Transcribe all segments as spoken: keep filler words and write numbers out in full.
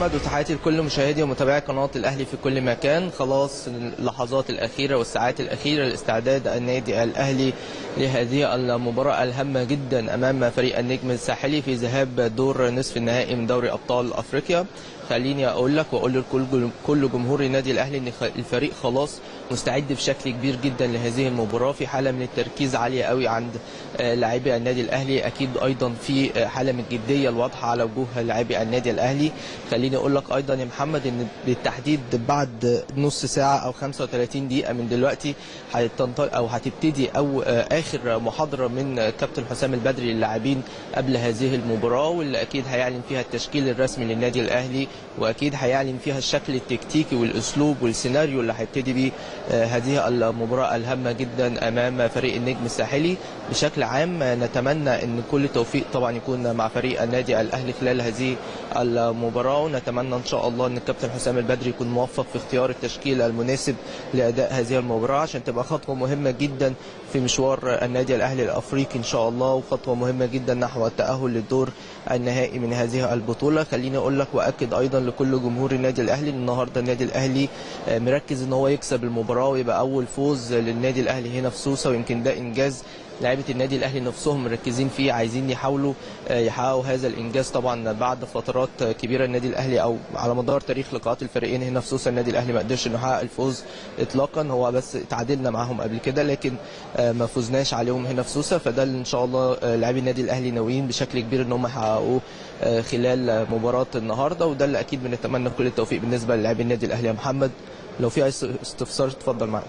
محمد، وتحياتي لكل مشاهدي ومتابعي قناه الاهلي في كل مكان. خلاص اللحظات الاخيره والساعات الاخيره لاستعداد النادي الاهلي لهذه المباراه الهامه جدا امام فريق النجم الساحلي في ذهاب دور نصف النهائي من دوري ابطال افريقيا. خليني اقول لك واقول لكل كل جمهور النادي الاهلي ان الفريق خلاص مستعد بشكل كبير جدا لهذه المباراه، في حاله من التركيز عاليه قوي عند لاعبي النادي الاهلي، اكيد ايضا في حاله من الجديه الواضحه على وجوه لاعبي النادي الاهلي. خليني اقول لك ايضا يا محمد ان بالتحديد بعد نص ساعه او خمسة وثلاثين دقيقه من دلوقتي هتنطلق او هتبتدي او اخر محاضره من كابتن حسام البدري للاعبين قبل هذه المباراه، واللي اكيد هيعلن فيها التشكيل الرسمي للنادي الاهلي، واكيد هيعلن فيها الشكل التكتيكي والاسلوب والسيناريو اللي هيبتدي بيه هذه المباراه الهامه جدا امام فريق النجم الساحلي. بشكل عام نتمنى ان كل التوفيق طبعا يكون مع فريق النادي الاهلي خلال هذه المباراه، ونتمنى ان شاء الله ان الكابتن حسام البدري يكون موفق في اختيار التشكيل المناسب لاداء هذه المباراه، عشان تبقى خطوه مهمه جدا في مشوار النادي الاهلي الافريقي ان شاء الله، وخطوه مهمه جدا نحو التاهل للدور النهائي من هذه البطوله. خليني اقول لك واكد ايضا لكل جمهور النادي الاهلي ان النهارده النادي الاهلي مركز ان هو يكسب المباراه ويبقى اول فوز للنادي الاهلي هنا في سوسه، ويمكن ده انجاز لاعيبه النادي الاهلي نفسهم مركزين فيه، عايزين يحاولوا يحققوا هذا الانجاز. طبعا بعد فترات كبيره النادي الاهلي او على مدار تاريخ لقاءات الفريقين هنا في سوسه النادي الاهلي ما قدرش انه يحقق الفوز اطلاقا، هو بس تعادلنا معاهم قبل كده لكن ما فوزناش عليهم هنا في سوسه، فده اللي ان شاء الله لاعبي النادي الاهلي ناويين بشكل كبير ان هم يحققوه خلال مباراه النهارده، وده اللي اكيد بنتمنى كل التوفيق بالنسبه للاعبي النادي الاهلي. يا محمد لو في اي استفسار اتفضل معاك.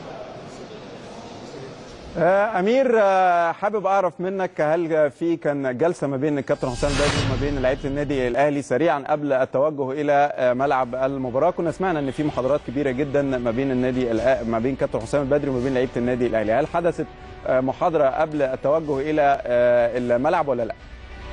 أمير، حابب أعرف منك هل في كان جلسة ما بين الكابتن حسام البدري وما بين لعيبة النادي الأهلي سريعا قبل التوجه إلى ملعب المباراة؟ كنا سمعنا إن في محاضرات كبيرة جدا ما بين النادي ما بين كابتن حسام البدري وما بين لعيبة النادي الأهلي، هل حدثت محاضرة قبل التوجه إلى الملعب ولا لا؟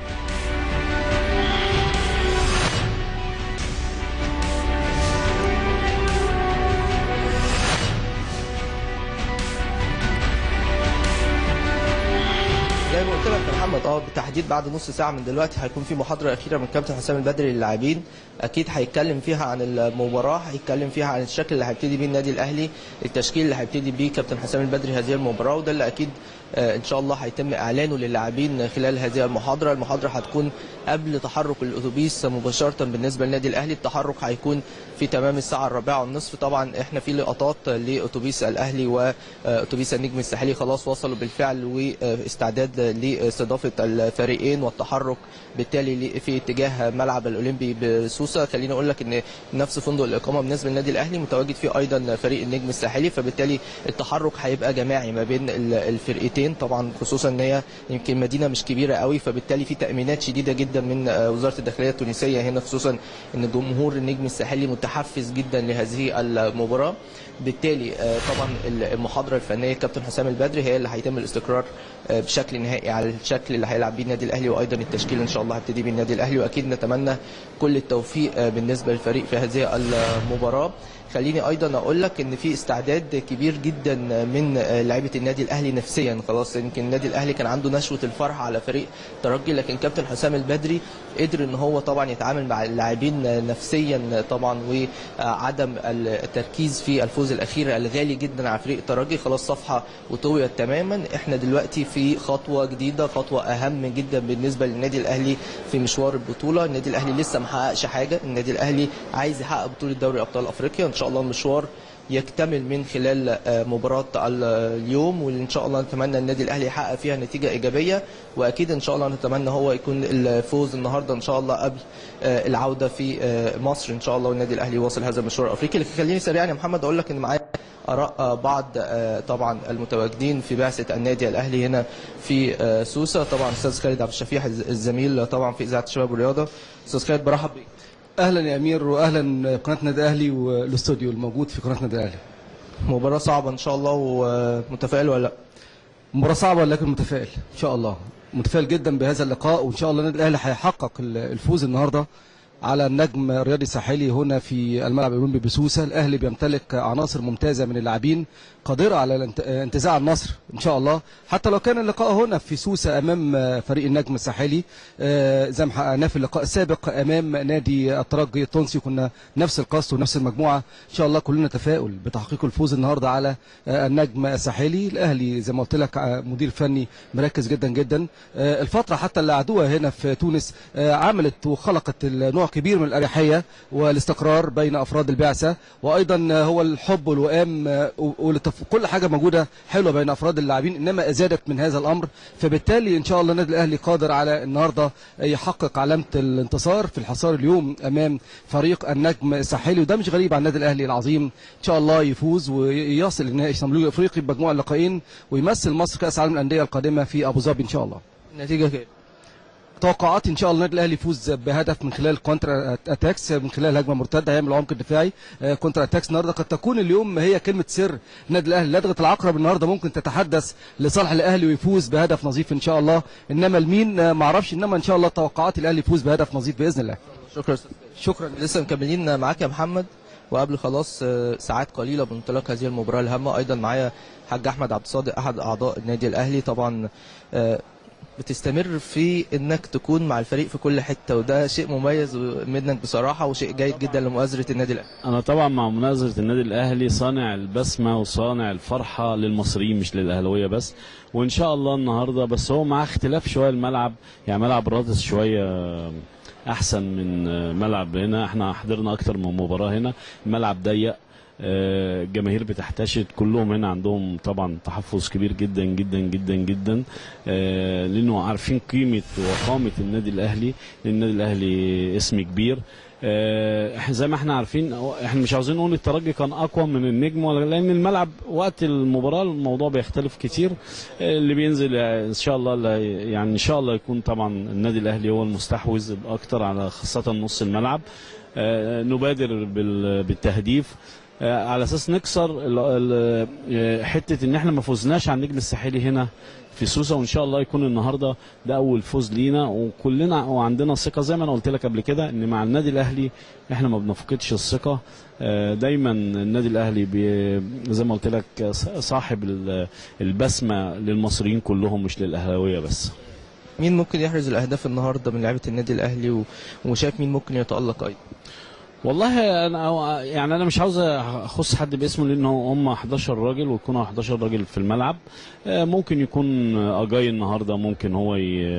زي ما قلت لك يا محمد اه بالتحديد بعد نص ساعه من دلوقتي هيكون في محاضره اخيره من كابتن حسام البدري للاعبين، اكيد هيتكلم فيها عن المباراه، هيتكلم فيها عن الشكل اللي هيبتدي بيه النادي الاهلي، التشكيل اللي هيبتدي بيه كابتن حسام البدري هذه المباراه، وده اللي اكيد ان شاء الله هيتم اعلانه للاعبين خلال هذه المحاضره. المحاضره هتكون قبل تحرك الاتوبيس مباشره بالنسبه للنادي الاهلي، التحرك هيكون في تمام الساعه الرابعه والنصف. طبعا احنا في لقطات لاتوبيس الاهلي واتوبيس النجم الساحلي خلاص وصلوا بالفعل واستعداد لاستضافه الفريقين والتحرك بالتالي في اتجاه ملعب الاولمبي بسوسه. خليني اقول لك ان نفس فندق الاقامه بالنسبه للنادي الاهلي متواجد فيه ايضا فريق النجم الساحلي، فبالتالي التحرك هيبقى جماعي ما بين الفرقتين، طبعا خصوصا ان هي يمكن مدينه مش كبيره قوي، فبالتالي في تامينات شديده جدا من وزاره الداخليه التونسيه هنا، خصوصا ان جمهور النجم الساحلي متحفز جدا لهذه المباراه. بالتالي طبعا المحاضره الفنيه كابتن حسام البدري هي اللي هيتم الاستقرار بشكل نهائي على الشكل اللي هيلعب بيه النادي الاهلي، وايضا التشكيل ان شاء الله هيبتدي بيه النادي الاهلي، واكيد نتمنى كل التوفيق بالنسبه للفريق في هذه المباراه. خليني ايضا اقول لك ان في استعداد كبير جدا من لاعيبه النادي الاهلي نفسيا، خلاص يمكن النادي الاهلي كان عنده نشوه الفرح على فريق ترجي، لكن كابتن حسام البدري قدر ان هو طبعا يتعامل مع اللاعبين نفسيا طبعا، وعدم التركيز في الفوز الاخير الغالي جدا على فريق ترجي خلاص صفحه وطويت تماما. احنا دلوقتي في خطوه جديده، خطوه اهم جدا بالنسبه للنادي الاهلي في مشوار البطوله. النادي الاهلي لسه ما حققش حاجه، النادي الاهلي عايز يحقق بطوله دوري ابطال افريقيا، ان شاء الله المشوار يكتمل من خلال مباراه اليوم، واللي ان شاء الله نتمنى النادي الاهلي يحقق فيها نتيجه ايجابيه، واكيد ان شاء الله نتمنى هو يكون الفوز النهارده ان شاء الله قبل العوده في مصر ان شاء الله، والنادي الاهلي يواصل هذا المشوار الافريقي. لكن خليني سريعا يا محمد اقول لك ان معايا اراء بعض طبعا المتواجدين في بعثه النادي الاهلي هنا في سوسه، طبعا استاذ خالد عبد الشفيع الزميل طبعا في اذاعه الشباب والرياضه. استاذ خالد برحب بيك. اهلا يا امير، واهلا قناه النادي الاهلي والاستوديو الموجود في قناه النادي الاهلي. مباراه صعبه ان شاء الله، ومتفائل ولا لا؟ مباراه صعبه لكن متفائل ان شاء الله، متفائل جدا بهذا اللقاء، وان شاء الله النادي الاهلي هيحقق الفوز النهارده على النجم الرياضي الساحلي هنا في الملعب الاولمبي بسوسه. الاهلي بيمتلك عناصر ممتازه من اللاعبين قادره على انتزاع النصر ان شاء الله، حتى لو كان اللقاء هنا في سوسه امام فريق النجم الساحلي زي ما حققناه في اللقاء السابق امام نادي الترجي التونسي، كنا نفس القصد ونفس المجموعه. ان شاء الله كلنا تفاؤل بتحقيق الفوز النهارده على النجم الساحلي. الاهلي زي ما قلت لك مدير فني مركز جدا جدا. الفتره حتى اللي قعدوها هنا في تونس عملت وخلقت نوع كبير من الاريحيه والاستقرار بين افراد البعثه، وايضا هو الحب والوئام كل حاجه موجوده حلوه بين افراد اللاعبين، انما زادت من هذا الامر. فبالتالي ان شاء الله النادي الاهلي قادر على النهارده يحقق علامه الانتصار في الحصار اليوم امام فريق النجم الساحلي، وده مش غريب على النادي الاهلي العظيم. ان شاء الله يفوز ويصل لنهائي الشمالي الافريقي بمجموع اللقاءين ويمثل مصر كاس العالم للانديه القادمه في ابو ظبي ان شاء الله. النتيجه كام؟ توقعاتي ان شاء الله النادي الاهلي يفوز بهدف من خلال كونتر اتاكس، من خلال هجمه مرتده هيعمل العمق الدفاعي. كونتر اتاكس النهارده قد تكون اليوم هي كلمه سر النادي الاهلي. لدغه العقرب النهارده ممكن تتحدث لصالح الاهلي ويفوز بهدف نظيف ان شاء الله، انما لمين ما اعرفش، انما ان شاء الله توقعاتي الاهلي يفوز بهدف نظيف باذن الله. شكرا شكرا. لسه مكملين معاك يا محمد، وقبل خلاص ساعات قليله بانطلاق هذه المباراه الهامه ايضا معايا حاج احمد عبد الصادق احد اعضاء النادي الاهلي. طبعا بتستمر في انك تكون مع الفريق في كل حته، وده شيء مميز منك بصراحه وشيء جيد جدا لمؤازره النادي الاهلي. انا طبعا مع منازله النادي الاهلي صانع البسمه وصانع الفرحه للمصريين مش للاهلاويه بس، وان شاء الله النهارده بس هو مع اختلاف شويه الملعب، يعني ملعب رادس شويه احسن من ملعب هنا. احنا حضرنا اكتر من مباراه هنا، الملعب ضيق، الجماهير بتحتشد، كلهم هنا عندهم طبعا تحفظ كبير جدا جدا جدا جدا، لانه عارفين قيمه وقامه النادي الاهلي، لان النادي الاهلي اسم كبير. احنا زي ما احنا عارفين، احنا مش عاوزين نقول الترجي كان اقوى من النجم، ولا لان الملعب وقت المباراه الموضوع بيختلف كتير. اللي بينزل ان شاء الله يعني ان شاء الله يكون طبعا النادي الاهلي هو المستحوذ الاكثر على خاصه نص الملعب. نبادر بالتهديف على اساس نكسر حته ان احنا ما فوزناش على النجم الساحلي هنا في سوسه، وان شاء الله يكون النهارده ده اول فوز لينا، وكلنا وعندنا ثقه زي ما انا قلت لك قبل كده ان مع النادي الاهلي احنا ما بنفقدش الثقه. دايما النادي الاهلي زي ما قلت لك صاحب البسمه للمصريين كلهم مش للاهلاويه بس. مين ممكن يحرز الاهداف النهارده من لعيبه النادي الاهلي، وشايف مين ممكن يتالق ايضا؟ والله انا يعني انا مش عاوز اخص حد باسمه، لانه هم احداشر راجل ويكونوا احداشر راجل في الملعب. ممكن يكون اجاي النهارده ممكن هو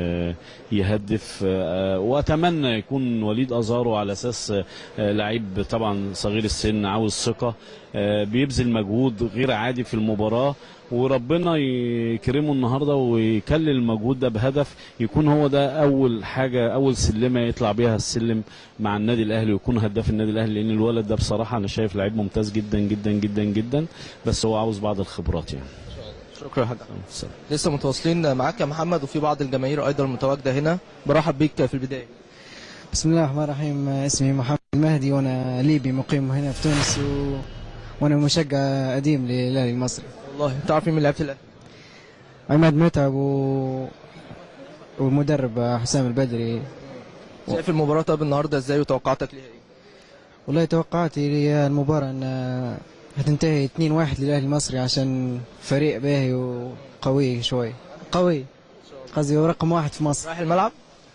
يهدف، واتمنى يكون وليد ازارو على اساس لعيب طبعا صغير السن عاوز ثقه، بيبذل مجهود غير عادي في المباراه، وربنا يكرمه النهارده ويكلل المجهود ده بهدف، يكون هو ده اول حاجه اول سلمه يطلع بيها السلم مع النادي الاهلي ويكون هداف النادي الاهلي، لان الولد ده بصراحه انا شايف لعيب ممتاز جدا جدا جدا جدا، بس هو عاوز بعض الخبرات يعني. شكرا يا حاج. لسه متواصلين معاك يا محمد، وفي بعض الجماهير ايضا متواجده هنا. برحب بيك في البدايه. بسم الله الرحمن الرحيم. اسمي محمد المهدي وانا ليبي مقيم هنا في تونس، و... وانا مشجع قديم للاهلي المصري. والله تعرف مين من لعيبه الاهلي؟ عماد متعب و... والمدرب حسام البدري. شايف المباراه طب النهارده ازاي وتوقعاتك ليها ايه؟ والله توقعاتي للمباراه ان هتنتهي اتنين واحد للاهلي المصري، عشان فريق باهي وقوي شوي، قوي قصدي ورقم واحد في مصر. رايح الملعب؟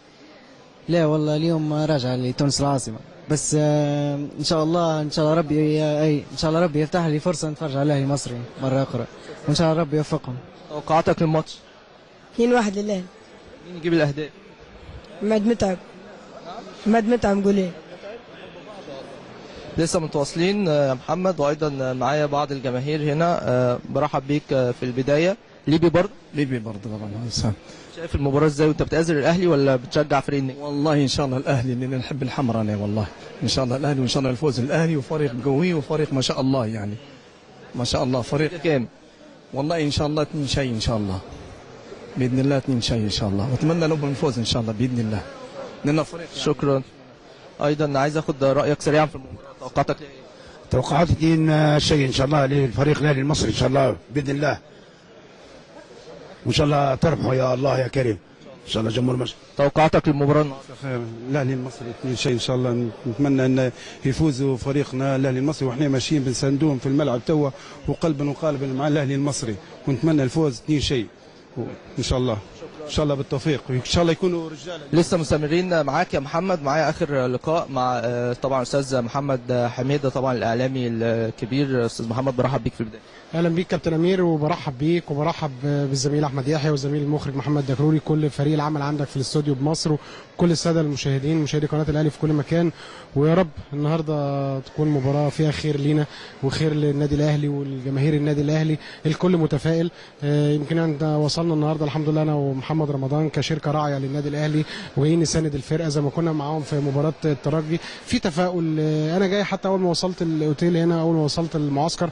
لا والله اليوم راجع لتونس العاصمه، بس آه ان شاء الله ان شاء الله ربي اي ان شاء الله ربي يفتح لي فرصه نتفرج على الاهلي المصري مره اخرى، وان شاء الله ربي يوفقهم. توقعاتك للماتش؟ اتنين واحد للاهلي. مين يجيب الاهداف؟ عماد متعب. عماد متعب قول ايه؟ لسه متواصلين يا محمد، وايضا معايا بعض الجماهير هنا. برحب بيك في البدايه. ليبي برضه؟ ليبي برضه طبعا. شايف المباراه ازاي وانت بتآزر الاهلي ولا بتشجع فريق النجم؟ والله ان شاء الله الاهلي، لان نحب الحمراء انا والله. ان شاء الله الاهلي، وان شاء الله الفوز الاهلي، وفريق قوي وفريق ما شاء الله يعني ما شاء الله. فريق كام؟ والله ان شاء الله اثنين شيء ان شاء الله باذن الله، اثنين شيء ان شاء الله، واتمنى لهم الفوز ان شاء الله باذن الله، لان فريق. شكرا. ايضا عايز اخد رايك سريعا في المباراه، توقعاتك ايه؟ توقعاتي اثنين شيء ان شاء الله للفريق الاهلي المصري ان شاء الله باذن الله، وان شاء الله تربحوا يا الله يا كريم. ان شاء الله جمهور مصر. توقعاتك للمباراه النهارده؟ خير الاهلي المصري اثنين شيء ان شاء الله. نتمنى ان يفوزوا فريقنا الاهلي المصري، واحنا ماشيين بنساندوهم في الملعب توا وقلبا وقالبا مع الاهلي المصري، ونتمنى الفوز اثنين شيء ان شاء الله. ان شاء الله بالتوفيق، وان شاء الله يكونوا رجال. لسه مستمرين معاك يا محمد. معايا اخر لقاء مع طبعا استاذ محمد حميده، طبعا الاعلامي الكبير. استاذ محمد برحب بيك في البدايه. اهلا بيك كابتن امير، وبرحب بيك وبرحب بالزميل احمد يحيى والزميل المخرج محمد دكروري، كل فريق العمل عندك في الاستوديو بمصر، وكل الساده المشاهدين مشاهدي قناه الاهلي في كل مكان. ويا رب النهارده تكون مباراه فيها خير لينا وخير للنادي الاهلي والجماهير النادي الاهلي. الكل متفائل. يمكن احنا وصلنا النهارده الحمد لله انا ومحمد رمضان كشركه راعيه للنادي الاهلي، وجايين نساند الفرقه زي ما كنا معاهم في مباراه الترجي. في تفاؤل. انا جاي حتى اول ما وصلت الاوتيل هنا، اول ما وصلت المعسكر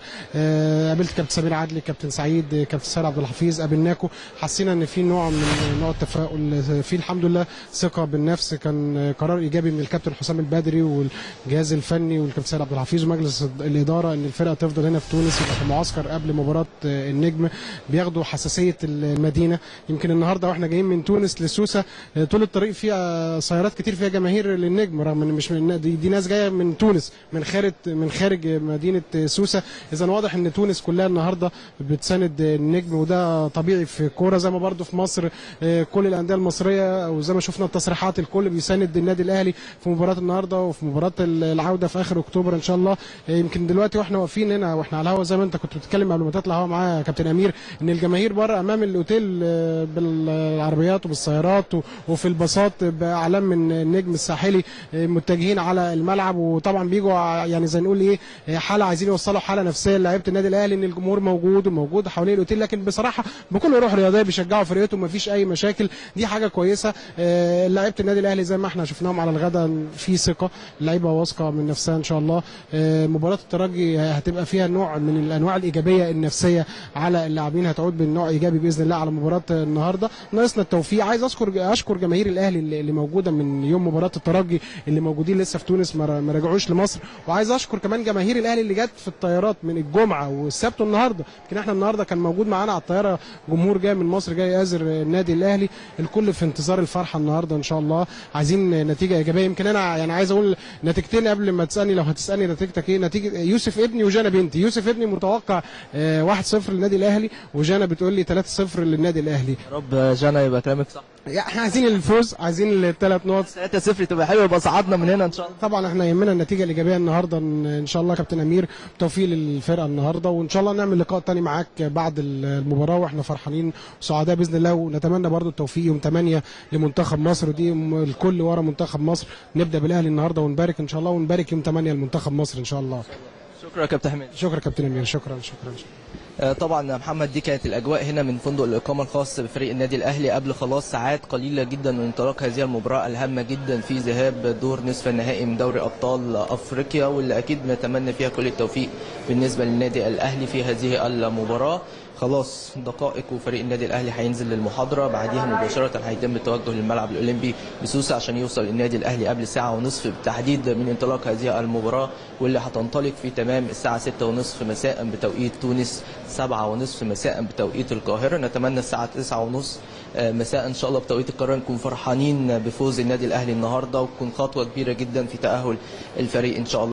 قابلت كابتن سمير عدلي، كابتن سعيد، كابتن سيد عبد الحفيظ، قابلناكم، حسينا ان في نوع من نوع التفاؤل، في الحمد لله ثقه بالنفس. كان قرار ايجابي من الكابتن حسام البدري والجهاز الفني والكابتن سيد عبد الحفيظ ومجلس الاداره ان الفرقه تفضل هنا في تونس، يبقى في معسكر قبل مباراه النجم، بياخدوا حساسيه المدينه. يمكن النهارده واحنا جايين من تونس لسوسه طول الطريق فيها سيارات كتير فيها جماهير للنجم، رغم ان مش من دي, دي ناس جايه من تونس، من خارج من خارج مدينه سوسه. اذا واضح ان تونس كلها النهارده بتساند النجم، وده طبيعي في الكوره زي ما برده في مصر كل الانديه المصريه، وزي ما شفنا التصريحات الكل بيساند النادي الاهلي في مباراه النهارده وفي مباراه العوده في اخر اكتوبر ان شاء الله. يمكن دلوقتي واحنا واقفين هنا واحنا على الهواء زي ما انت كنت بتتكلم قبل ما تطلع هوا معايا يا كابتن امير، ان الجماهير بره امام الاوتيل بالعربيات وبالسيارات وفي الباصات باعلام من النجم الساحلي متجهين على الملعب. وطبعا بيجوا يعني زي نقول ايه حاله، عايزين يوصلوا حاله نفسيه لعيبه النادي الاهلي ان الجمهور موجود وموجود حوالين الاوتيل، لكن بصراحه بكل روح رياضيه بيشجعوا فرقتهم، مفيش اي مشاكل. دي حاجه كويسه. لعيبه النادي الاهلي زي ما احنا شفناهم على الغداء في ثقه، اللعيبه واثقه من نفسها ان شاء الله. مباراه الترجي هتبقى فيها نوع من الانواع الايجابيه النفسيه على اللاعبين، هتعود بالنوع ايجابي باذن الله على مباراه النهارده. ناقصنا التوفيق. عايز اذكر اشكر جماهير الاهلي اللي موجوده من يوم مباراه الترجي، اللي موجودين لسه في تونس ما رجعوش لمصر. وعايز اشكر كمان جماهير الاهلي اللي جت في الطيارات من الجمعه والسبت والنهارده. يمكن احنا النهارده كان موجود معانا على الطياره جمهور جاي من مصر جاي يازر النادي الاهلي. الكل في انتظار الفرحه النهارده ان شاء الله، عايزين نتيجه ايجابيه. يمكن انا يعني عايز اقول نتيجتين قبل ما تسالني، لو هتسالني نتيجتك ايه؟ نتيجه يوسف ابني وجانا بنتي. يوسف ابني متوقع واحد صفر للنادي الاهلي، وجانا بتقول لي ثلاثة صفر للنادي الاهلي. يا رب جانا يبقى كلامك صح. احنا عايزين الفوز، عايزين الثلاث نقط. ثلاثة صفر تبقى حلوه، يبقى صعدنا من هنا ان شاء الله. طبعا احنا يهمنا النتيجه الايجابيه النهارده ان شاء الله. كابتن امير توفيق للفرقه النهارده، وان شاء الله نعمل لقاء ثاني معاك بعد المباراه واحنا فرحانين وسعداء باذن الله. ونتمنى برضو التوفيق يوم ثمانية لمنتخب مصر، ودي الكل ورا منتخب مصر. نبدا بالاهلي النهارده ونبارك ان شاء الله، ونبارك يوم ثمانية لمنتخب مصر ان شاء الله. شكرا يا كابتن حميد. شكرا كابتن امير. شكرا شكرا, شكرا. طبعا يا محمد دي كانت الاجواء هنا من فندق الاقامه الخاص بفريق النادي الاهلي قبل خلاص ساعات قليله جدا من انطلاق هذه المباراه الهامه جدا في ذهاب دور نصف النهائي من دوري ابطال افريقيا، واللي اكيد بنتمنى فيها كل التوفيق بالنسبه للنادي الاهلي في هذه المباراه. خلاص دقائق وفريق النادي الاهلي هينزل للمحاضره، بعديها مباشره هيتم التوجه للملعب الاولمبي بسوسه عشان يوصل النادي الاهلي قبل ساعه ونصف بالتحديد من انطلاق هذه المباراه، واللي هتنطلق في تمام الساعه ستة ونصف مساء بتوقيت تونس، سبعة ونصف مساء بتوقيت القاهره. نتمنى الساعه تسعة ونصف مساء ان شاء الله بتوقيت القاهره نكون فرحانين بفوز النادي الاهلي النهارده، وتكون خطوه كبيره جدا في تاهل الفريق ان شاء الله.